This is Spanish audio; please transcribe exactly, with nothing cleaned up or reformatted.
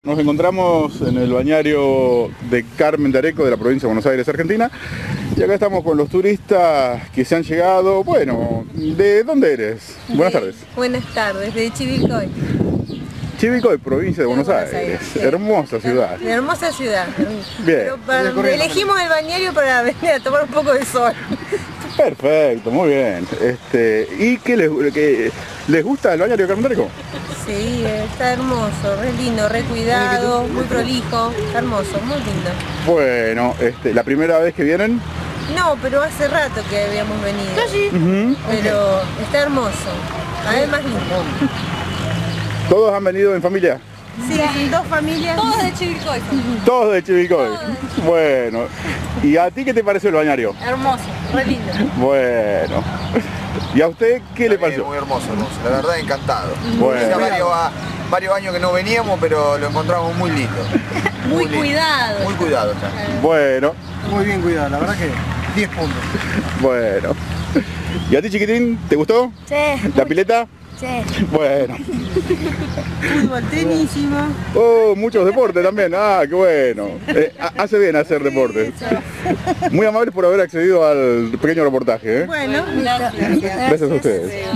Nos encontramos en el bañario de Carmen de Areco de la provincia de Buenos Aires, Argentina, y acá estamos con los turistas que se han llegado. Bueno, ¿de dónde eres? Buenas de, tardes. Buenas tardes, de Chivilcoy. Chivilcoy, provincia de Buenos, Buenos Aires, Aires sí. Hermosa ciudad. Her hermosa ciudad. Bien. Pero para, elegimos el bañario para venir a tomar un poco de sol. Perfecto, muy bien. Este, ¿Y qué les, qué, les gusta el bañario de Carmen de Areco? Sí, está hermoso, re lindo, re cuidado, muy prolijo, hermoso, muy lindo. Bueno, este, ¿la primera vez que vienen? No, pero hace rato que habíamos venido. Sí. Uh-huh. Pero está hermoso, además lindo. ¿Todos han venido en familia? Sí, dos familias. Todos de Chivilcoy. Todos de Chivilcoy. Bueno, ¿y a ti qué te pareció el bañario? Hermoso, re lindo. Bueno. ¿Y a usted qué le pareció? Muy hermoso, hermoso, la verdad encantado. Bueno. Ya varios, varios años que no veníamos, pero lo encontramos muy lindo. Muy, muy lindo. cuidado. Muy cuidado está. Bueno. Muy bien cuidado, la verdad que diez puntos. Bueno. ¿Y a ti, chiquitín, te gustó? Sí. ¿La pileta? Sí. Bueno. Fútbol, tenísimo. Oh, muchos deportes también. Ah, qué bueno. Eh, hace bien hacer deportes. Muy amables por haber accedido al pequeño reportaje. ¿eh? Bueno, gracias. Gracias a ustedes.